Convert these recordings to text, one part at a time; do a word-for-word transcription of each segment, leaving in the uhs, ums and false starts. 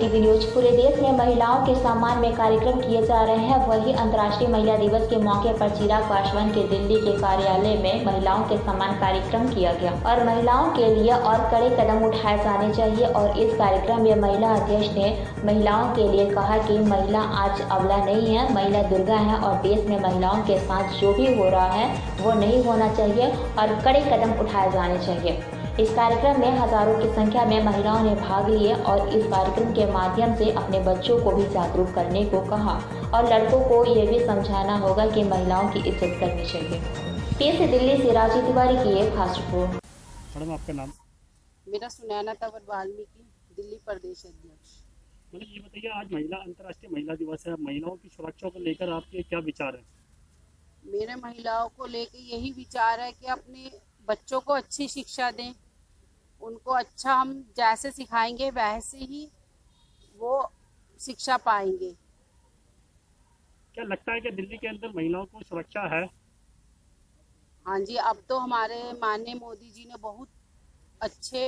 TV news. पूरे देश में महिलाओं के सम्मान में कार्यक्रम किए जा रहे हैं। वहीं अंतर्राष्ट्रीय महिला दिवस के मौके पर चिराग पासवान के दिल्ली के कार्यालय में महिलाओं के सम्मान कार्यक्रम किया गया और महिलाओं के लिए और कड़े कदम उठाए जाने चाहिए। और इस कार्यक्रम में महिला अध्यक्ष ने महिलाओं के लिए कहा कि महिला आज अबला नहीं है, महिला दुर्गा है और देश में महिलाओं के साथ जो भी हो रहा है वो नहीं होना चाहिए और कड़े कदम उठाए जाने चाहिए। इस कार्यक्रम में हजारों की संख्या में महिलाओं ने भाग लिए और इस कार्यक्रम के माध्यम से अपने बच्चों को भी जागरूक करने को कहा और लड़कों को ये भी समझाना होगा कि महिलाओं की इज्जत करनी चाहिए। पी से दिल्ली से राजीव तिवारी की एक खास रिपोर्ट। मैडम आपका नाम? मेरा सुनैना तंवर वाल्मीकि, दिल्ली प्रदेश अध्यक्ष। मैडम ये बताइए, आज महिला अंतर्राष्ट्रीय महिला दिवस है, महिलाओं की सुरक्षा को लेकर आपके क्या विचार हैं? मेरे महिलाओं को लेकर यही विचार है कि अपने बच्चों को अच्छी शिक्षा दें, उनको अच्छा हम जैसे सिखाएंगे वैसे ही वो शिक्षा पाएंगे। क्या लगता है कि दिल्ली के अंदर महिलाओं को सुरक्षा है? हाँ जी, अब तो हमारे माननीय मोदी जी ने बहुत अच्छे।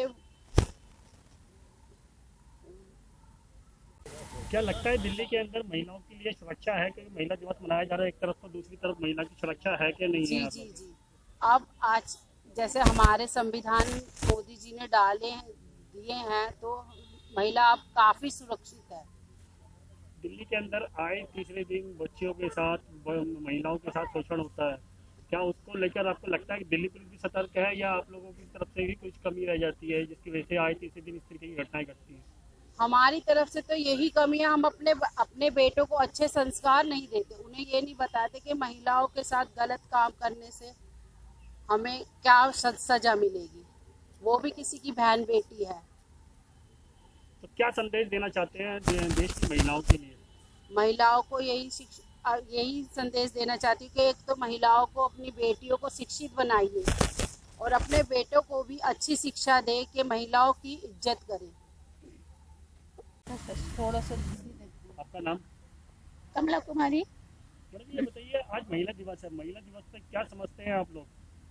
क्या लगता है दिल्ली के अंदर महिलाओं के लिए सुरक्षा है? क्योंकि महिला दिवस मनाया जा रहा है एक तरफ, तो दूसरी तरफ महिला की सुरक्षा है कि नहीं जी है? जी जी अब आज जैसे हमारे संविधान मोदी जी ने डाले हैं दिए हैं तो महिला अब काफी सुरक्षित है। दिल्ली के अंदर आए तीसरे दिन बच्चियों के साथ महिलाओं के साथ शोषण होता है, क्या उसको लेकर आपको लगता है कि दिल्ली पुलिस भी सतर्क है या आप लोगों की तरफ से भी कुछ कमी रह जाती है जिसकी वजह से आए तीसरे दिन इस तरीके की घटनाएं घटती हैं? हमारी तरफ से तो यही कमी है, हम अपने अपने बेटों को अच्छे संस्कार नहीं देते, उन्हें ये नहीं बताते कि महिलाओं के साथ गलत काम करने से हमें क्या सजा मिलेगी, वो भी किसी की बहन बेटी है। तो क्या संदेश देना चाहते हैं देश की महिलाओं के लिए? महिलाओं को यही शिक्षा यही संदेश देना चाहती हूँ कि एक तो महिलाओं को अपनी बेटियों को शिक्षित बनाइए और अपने बेटों को भी अच्छी शिक्षा दे कि महिलाओं की इज्जत करें। थोड़ा सा आपका नाम? कमला कुमारी। मैडम ये बताइए, आज महिला दिवस है, महिला दिवस पे क्या समझते हैं आप लोग?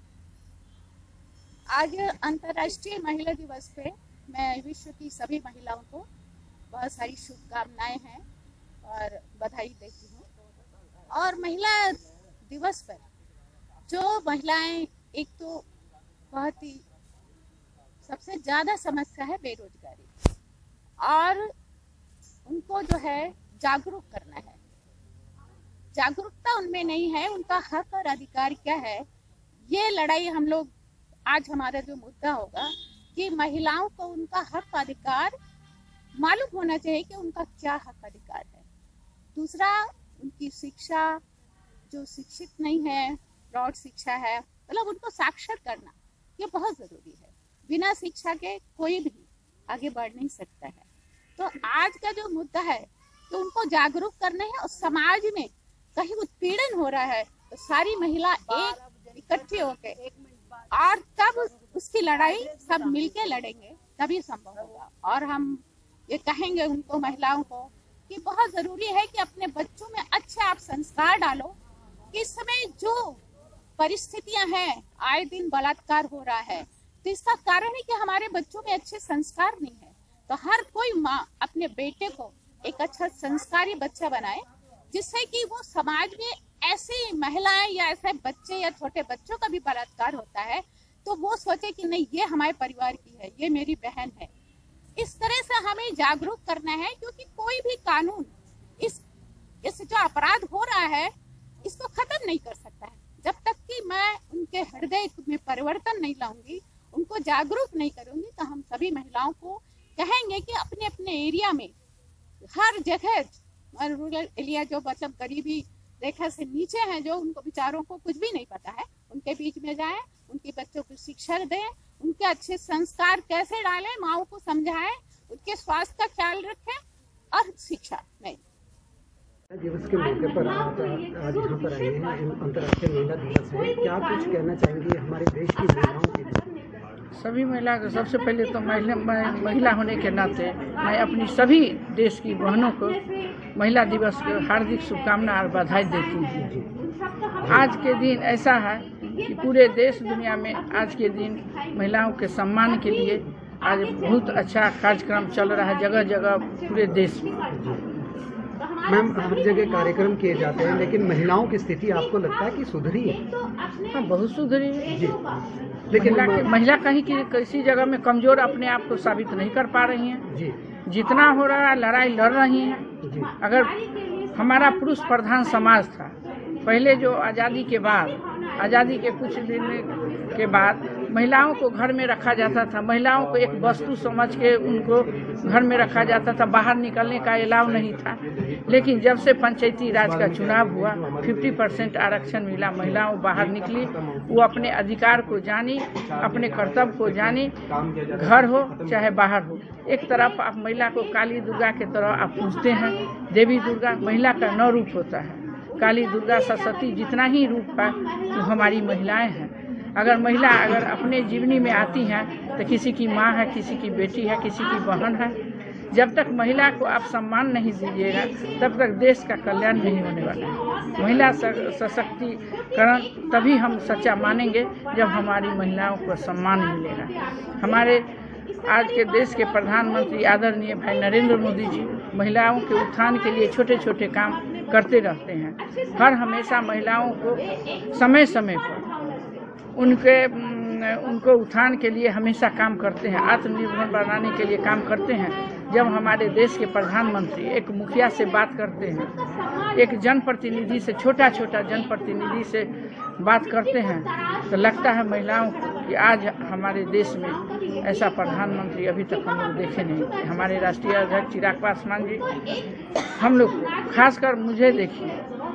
आज अंतर्राष्ट्रीय महिला दिवस पे मैं विश्व की सभी महिलाओं को बहुत सारी शुभकामनाएं हैं और बधाई देती हूँ। और महिला दिवस पर जो महिलाएं, एक तो बहुत ही सबसे ज़्यादा समस्या है बेरोजगारी, और उनको जो है जागरूक करना है। जागरूकता उनमें नहीं है, उनका हक और अधिकार क्या है, ये लड़ाई हम लोग आज हमारा जो मुद्दा होगा कि महिलाओं को उनका हक अधिकार मालूम होना चाहिए कि उनका क्या हक अधिकार है। दूसरा, उनकी शिक्षा, जो शिक्षित नहीं है, प्रौढ़ शिक्षा है, मतलब उनको साक्षर करना ये बहुत जरूरी है। बिना शिक्षा के कोई भी आगे बढ़ नहीं सकता है। तो आज का जो मुद्दा है तो उनको जागरूक करना है, और समाज में कहीं उत्पीड़न हो रहा है तो सारी महिला एक इकट्ठी होकर और तब उसकी लड़ाई सब मिलके लड़ेंगे तभी संभव होगा। और हम ये कहेंगे उनको, महिलाओं को, कि बहुत जरूरी है कि अपने बच्चों में अच्छे आप संस्कार डालो कि इस समय जो परिस्थितियां हैं, आए दिन बलात्कार हो रहा है, तो इसका कारण है कि हमारे बच्चों में अच्छे संस्कार नहीं है। तो हर कोई माँ अपने बेटे को एक अच्छा संस्कारी बच्चा बनाए, जिससे कि वो समाज में ऐसी महिलाएं या ऐसे बच्चे या छोटे बच्चों का भी बलात्कार होता है तो वो सोचे कि नहीं, ये हमारे परिवार की है, ये मेरी बहन है। इस तरह से हमें जागरूक करना है, क्योंकि कोई भी कानून इस इस जो अपराध हो रहा है इसको खत्म नहीं कर सकता है जब तक कि मैं उनके हृदय में परिवर्तन नहीं लाऊंगी, उनको जागरूक नहीं करूंगी। तो हम सभी महिलाओं को कहेंगे कि अपने अपने एरिया में हर जगह, रूरल एरिया जो मतलब गरीबी रेखा से नीचे हैं, जो उनको बेचारों को कुछ भी नहीं पता है, उनके बीच में जाएं, उनके बच्चों को शिक्षा दें, उनके अच्छे संस्कार कैसे डालें, माओ को समझाएं, उनके स्वास्थ्य का ख्याल रखें और शिक्षा नहीं। दिवस के मौके पर आप आज यहाँ पर आए हैं, अंतर्राष्ट्रीय महिला दिवस है, क्या कुछ कहना चाहेंगी हमारे देश की महिलाओं के लिए? सभी महिला को सबसे पहले तो महिला महिला होने के नाते मैं अपनी सभी देश की बहनों को महिला दिवस की हार्दिक शुभकामना और बधाई देती हूँ। आज के दिन ऐसा है कि पूरे देश दुनिया में आज के दिन महिलाओं के सम्मान के लिए आज बहुत अच्छा कार्यक्रम चल रहा है जगह जगह पूरे देश में। मैम, हर जगह कार्यक्रम किए जाते हैं, लेकिन महिलाओं की स्थिति आपको लगता है कि सुधरी है? हाँ, बहुत सुधरी है जी। लेकिन महिला, महिला कहीं की किसी जगह में कमजोर अपने आप को साबित नहीं कर पा रही हैं। जी। जितना हो रहा है लड़ाई लड़ रही हैं। जी। अगर हमारा पुरुष प्रधान समाज था पहले, जो आज़ादी के बाद आज़ादी के कुछ दिन के बाद महिलाओं को घर में रखा जाता था, महिलाओं को एक वस्तु समझ के उनको घर में रखा जाता था, बाहर निकलने का अलाउ नहीं था। लेकिन जब से पंचायती राज का चुनाव हुआ, पचास परसेंट आरक्षण मिला, महिलाओं बाहर निकली, वो अपने अधिकार को जानी, अपने कर्तव्य को जानी, घर हो चाहे बाहर हो। एक तरफ आप महिला को काली दुर्गा के तरह आप पूजते हैं। देवी दुर्गा महिला का नौ रूप होता है, काली दुर्गा सरस्वती जितना ही रूप है वो हमारी महिलाएं हैं। अगर महिला अगर अपने जीवनी में आती हैं तो किसी की माँ है, किसी की बेटी है, किसी की बहन है। जब तक महिला को आप सम्मान नहीं दीजिएगा तब तक देश का कल्याण नहीं होने वाला है। महिला सशक्तिकरण तभी हम सच्चा मानेंगे जब हमारी महिलाओं को सम्मान मिलेगा। हमारे आज के देश के प्रधानमंत्री आदरणीय भाई नरेंद्र मोदी जी महिलाओं के उत्थान के लिए छोटे छोटे काम करते रहते हैं। हर हमेशा महिलाओं को समय समय पर उनके उनको उत्थान के लिए हमेशा काम करते हैं, आत्मनिर्भर बनाने के लिए काम करते हैं। जब हमारे देश के प्रधानमंत्री एक मुखिया से बात करते हैं, एक जनप्रतिनिधि से, छोटा छोटा जनप्रतिनिधि से बात करते हैं, तो लगता है महिलाओं को कि आज हमारे देश में ऐसा प्रधानमंत्री अभी तक हम लोग देखे नहीं। हमारे राष्ट्रीय अध्यक्ष चिराग पासवान जी, हम लोग खासकर मुझे देखिए,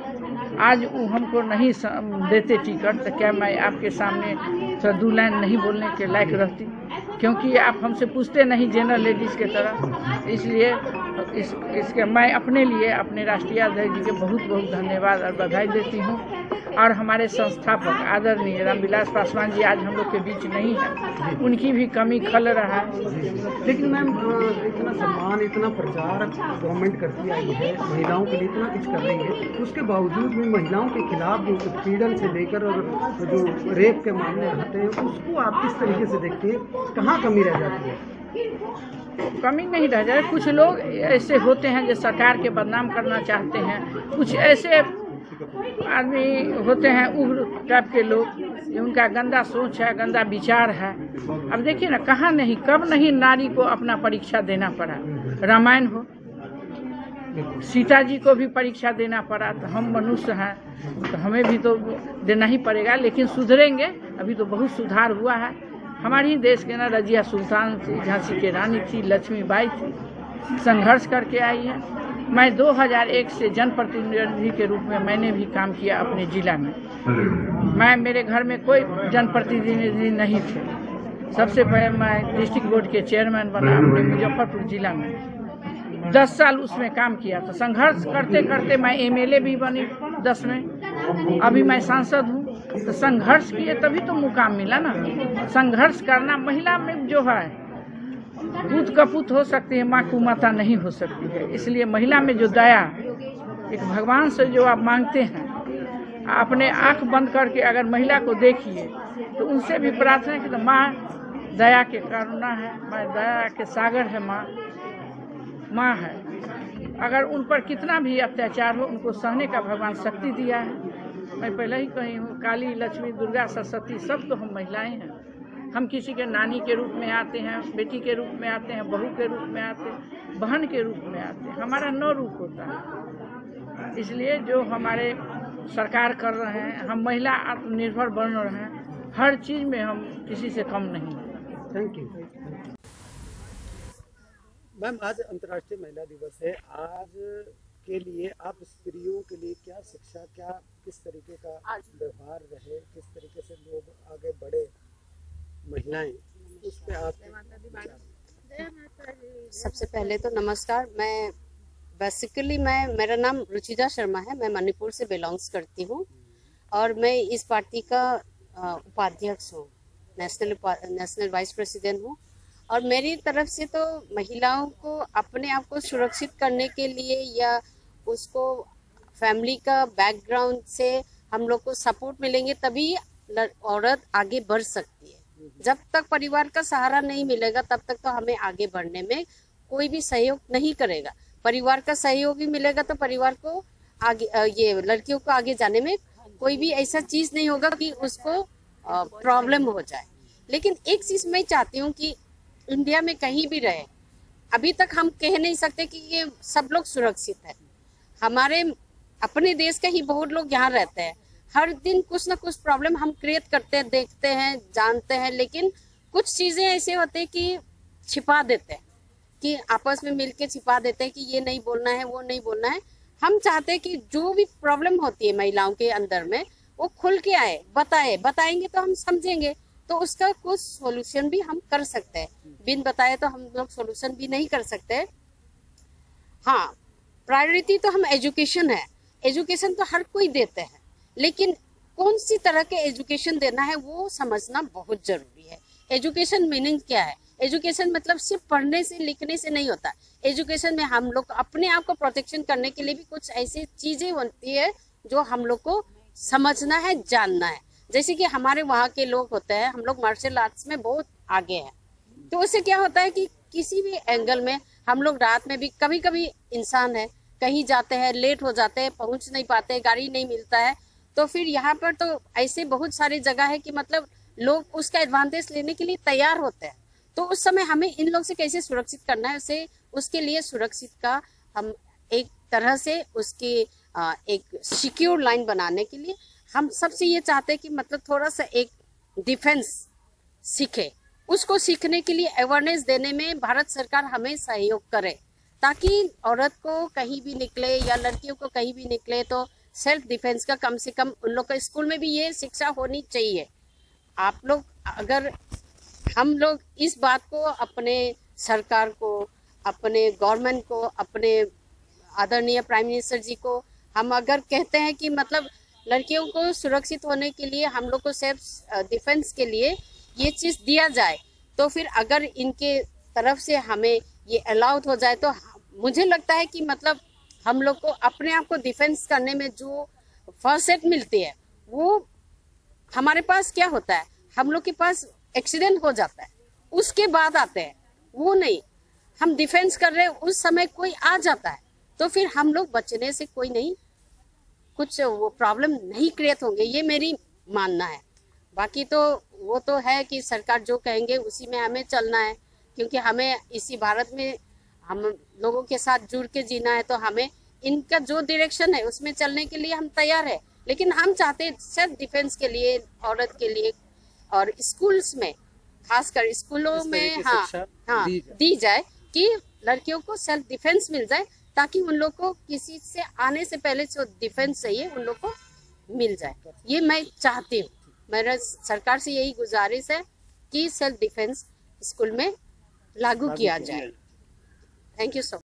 आज वो हमको नहीं देते टिकट तो क्या मैं आपके सामने तो दो लाइन नहीं बोलने के लायक रहती? क्योंकि आप हमसे पूछते नहीं जनरल लेडीज़ के तरह। इसलिए इस इसके मैं अपने लिए अपने राष्ट्रीय अध्यक्ष जी के बहुत बहुत धन्यवाद और बधाई देती हूँ। और हमारे संस्थापक आदरणीय रामविलास पासवान जी आज हम लोग के बीच नहीं है, उनकी भी कमी खल रहा है। लेकिन मैम, इतना सम्मान, इतना प्रचार गवर्नमेंट करती आई है, महिलाओं के लिए इतना कुछ कर रही है, उसके बावजूद भी महिलाओं के खिलाफ जो उत्पीड़न से लेकर और जो रेप के मामले आते हैं उसको आप किस तरीके से देखते हैं? कहाँ कमी रह जाती है? कमी नहीं रह जाए। कुछ लोग ऐसे होते हैं जो सरकार के बदनाम करना चाहते हैं, कुछ ऐसे आदमी होते हैं उग्र टाइप के लोग, उनका गंदा सोच है, गंदा विचार है। अब देखिए ना, कहाँ नहीं, कब नहीं नारी को अपना परीक्षा देना पड़ा। रामायण हो, सीता जी को भी परीक्षा देना पड़ा। तो हम मनुष्य हैं तो हमें भी तो देना ही पड़ेगा, लेकिन सुधरेंगे। अभी तो बहुत सुधार हुआ है। हमारे ही देश के ना रजिया सुल्तान थी, झांसी की रानी थी, लक्ष्मीबाई थी, संघर्ष करके आई है। मैं दो हज़ार एक से जनप्रतिनिधि के रूप में मैंने भी काम किया अपने ज़िला में। मैं मेरे घर में कोई जनप्रतिनिधि नहीं थे। सबसे पहले मैं डिस्ट्रिक्ट बोर्ड के चेयरमैन बना अपने मुजफ्फरपुर जिला में। दस साल उसमें काम किया। तो संघर्ष करते करते मैं एमएलए भी बनी दस में, अभी मैं सांसद हूँ। तो संघर्ष किए तभी तो मुकाम मिला ना। संघर्ष करना, महिला में जो है पूत कपूत हो सकती है, माँ को माता नहीं हो सकती है। इसलिए महिला में जो दया, एक भगवान से जो आप मांगते हैं, अपने आँख बंद करके अगर महिला को देखिए तो उनसे भी प्रार्थना की तो माँ दया के करुणा है, माँ दया के सागर है, माँ माँ है। अगर उन पर कितना भी अत्याचार हो उनको सहने का भगवान शक्ति दिया है। मैं पहले ही कही हूँ, काली, लक्ष्मी, दुर्गा, सरस्वती सब तो हम महिलाएं हैं। हम किसी के नानी के रूप में आते हैं, बेटी के रूप में आते हैं, बहू के रूप में आते हैं, बहन के रूप में आते हैं। हमारा नौ रूप होता है। इसलिए जो हमारे सरकार कर रहे हैं, हम महिला आत्मनिर्भर बन रहे हैं, हर चीज़ में हम किसी से कम नहीं हैं। Thank you ma'am. आज अंतर्राष्ट्रीय महिला दिवस है। आज के लिए आप स्त्रियों के लिए क्या शिक्षा, क्या किस तरीके का व्यवहार रहे, किस तरीके से लोग आगे बढ़े, महिलाएं, उस पे आप? सबसे पहले तो नमस्कार। मैं बेसिकली मैं मेरा नाम रुचिजा शर्मा है, मैं मणिपुर से बिलोंग्स करती हूँ और मैं इस पार्टी का उपाध्यक्ष हूँ, नेशनल नेशनल वाइस प्रेसिडेंट हूँ। और मेरी तरफ से तो महिलाओं को अपने आप को सुरक्षित करने के लिए या उसको फैमिली का बैकग्राउंड से हम लोग को सपोर्ट मिलेंगे तभी औरत आगे बढ़ सकती है। जब तक परिवार का सहारा नहीं मिलेगा तब तक तो हमें आगे बढ़ने में कोई भी सहयोग नहीं करेगा। परिवार का सहयोग ही मिलेगा तो परिवार को आगे, ये लड़कियों को आगे जाने में कोई भी ऐसा चीज नहीं होगा कि उसको प्रॉब्लम हो जाए। लेकिन एक चीज मैं चाहती हूँ कि इंडिया में कहीं भी रहे, अभी तक हम कह नहीं सकते कि ये सब लोग सुरक्षित है। हमारे अपने देश के ही बहुत लोग यहाँ रहते हैं, हर दिन कुछ ना कुछ प्रॉब्लम हम क्रिएट करते हैं, देखते हैं, जानते हैं, लेकिन कुछ चीजें ऐसे होते हैं कि छिपा देते हैं, कि आपस में मिलके छिपा देते हैं कि ये नहीं बोलना है, वो नहीं बोलना है। हम चाहते हैं कि जो भी प्रॉब्लम होती है महिलाओं के अंदर में वो खुल के आए, बताए, बताएंगे तो हम समझेंगे, तो उसका कुछ सॉल्यूशन भी हम कर सकते हैं। बिन बताए तो हम लोग सॉल्यूशन भी नहीं कर सकते। हाँ, प्रायोरिटी तो हम एजुकेशन है, एजुकेशन तो हर कोई देते हैं, लेकिन कौन सी तरह के एजुकेशन देना है वो समझना बहुत जरूरी है। एजुकेशन मीनिंग क्या है? एजुकेशन मतलब सिर्फ पढ़ने से लिखने से नहीं होता। एजुकेशन में हम लोग अपने आप को प्रोटेक्शन करने के लिए भी कुछ ऐसी चीजें होती है जो हम लोग को समझना है, जानना है। जैसे कि हमारे वहाँ के लोग होते हैं, हम लोग मार्शल आर्ट्स में बहुत आगे हैं, तो उससे क्या होता है कि किसी भी एंगल में हम लोग रात में भी, कभी कभी इंसान है कहीं जाते हैं, लेट हो जाते हैं, पहुंच नहीं पाते, गाड़ी नहीं मिलता है, तो फिर यहाँ पर तो ऐसे बहुत सारी जगह है कि मतलब लोग उसका एडवांटेज लेने के लिए तैयार होते हैं। तो उस समय हमें इन लोग से कैसे सुरक्षित करना है, उसे उसके लिए सुरक्षित का हम एक तरह से उसकी एक सिक्योर लाइन बनाने के लिए हम सबसे ये चाहते हैं कि मतलब थोड़ा सा एक डिफेंस सीखे। उसको सीखने के लिए अवेयरनेस देने में भारत सरकार हमें सहयोग करे, ताकि औरत को कहीं भी निकले या लड़कियों को कहीं भी निकले तो सेल्फ डिफेंस का कम से कम उन लोग का स्कूल में भी ये शिक्षा होनी चाहिए। आप लोग, अगर हम लोग इस बात को अपने सरकार को, अपने गवर्नमेंट को, अपने आदरणीय प्राइम मिनिस्टर जी को हम अगर कहते हैं कि मतलब लड़कियों को सुरक्षित होने के लिए, हम लोग को सेल्फ डिफेंस के लिए ये चीज़ दिया जाए, तो फिर अगर इनके तरफ से हमें ये अलाउड हो जाए तो मुझे लगता है कि मतलब हम लोग को अपने आप को डिफेंस करने में जो फर्स्ट एड मिलती है वो हमारे पास क्या होता है, हम लोग के पास एक्सीडेंट हो जाता है उसके बाद आते हैं, वो नहीं, हम डिफेंस कर रहे हैं उस समय कोई आ जाता है तो फिर हम लोग बचने से कोई नहीं, कुछ वो प्रॉब्लम नहीं क्रिएट होंगे, ये मेरी मानना है। बाकी तो वो तो है कि सरकार जो कहेंगे उसी में हमें चलना है, क्योंकि हमें इसी भारत में हम लोगों के साथ जुड़ के जीना है, तो हमें इनका जो डायरेक्शन है उसमें चलने के लिए हम तैयार है। लेकिन हम चाहते हैं सेल्फ डिफेंस के लिए, औरत के लिए, और स्कूल्स में, खासकर स्कूलों में हाँ हाँ दी जाए कि लड़कियों को सेल्फ डिफेंस मिल जाए, ताकि उन लोग को किसी से आने से पहले जो डिफेंस चाहिए उन लोग को मिल जाए। ये मैं चाहती हूँ, मेरा सरकार से यही गुजारिश है कि सेल्फ डिफेंस स्कूल में लागू किया जाए। Thank you so much.